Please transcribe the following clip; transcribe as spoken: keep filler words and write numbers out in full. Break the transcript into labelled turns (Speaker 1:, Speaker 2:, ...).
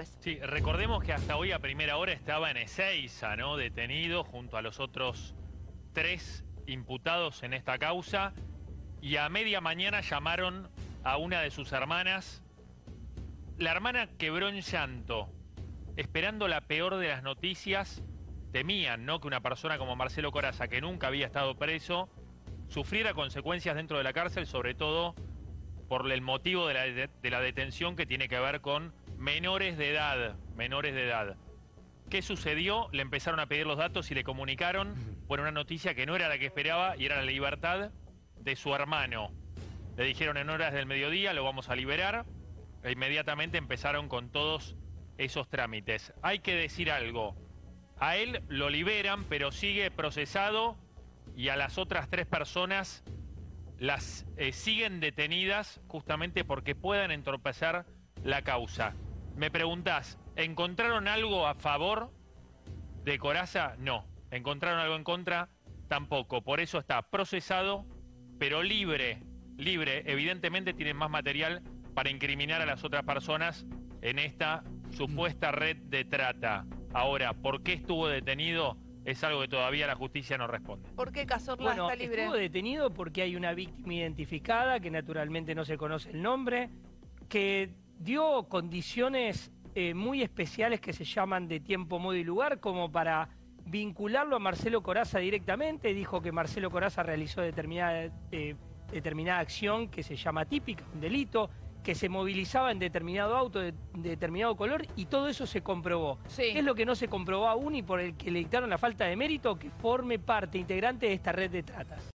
Speaker 1: vez.
Speaker 2: Sí, recordemos que hasta hoy a primera hora estaba en Ezeiza, ¿no? Detenido junto a los otros tres imputados en esta causa. Y a media mañana llamaron a una de sus hermanas. La hermana quebró en llanto, esperando la peor de las noticias. Temían, ¿no?, que una persona como Marcelo Corazza, que nunca había estado preso, sufriera consecuencias dentro de la cárcel, sobre todo por el motivo de la, de, de la detención, que tiene que ver con menores de edad, menores de edad. ¿Qué sucedió? Le empezaron a pedir los datos y le comunicaron, bueno, una noticia que no era la que esperaba y era la libertad de su hermano. Le dijeron en horas del mediodía, lo vamos a liberar, e inmediatamente empezaron con todos esos trámites. Hay que decir algo, a él lo liberan, pero sigue procesado, y a las otras tres personas las eh, siguen detenidas justamente porque puedan entorpecer la causa. Me preguntás, ¿encontraron algo a favor de Corazza? No. ¿Encontraron algo en contra? Tampoco. Por eso está procesado, pero libre. Libre. Evidentemente tienen más material para incriminar a las otras personas en esta supuesta red de trata. Ahora, ¿por qué estuvo detenido? Es algo que todavía la justicia no responde.
Speaker 1: ¿Por qué Cazorla
Speaker 3: Bueno,
Speaker 1: está libre?
Speaker 3: estuvo detenido porque hay una víctima identificada, que naturalmente no se conoce el nombre, que dio condiciones eh, muy especiales que se llaman de tiempo, modo y lugar, como para vincularlo a Marcelo Corazza directamente. Dijo que Marcelo Corazza realizó determinada, eh, determinada acción que se llama típica, un delito, que se movilizaba en determinado auto de, de determinado color, y todo eso se comprobó.
Speaker 1: Sí.
Speaker 3: ¿Qué es lo que no se comprobó aún y por el que le dictaron la falta de mérito? Que forme parte integrante de esta red de tratas.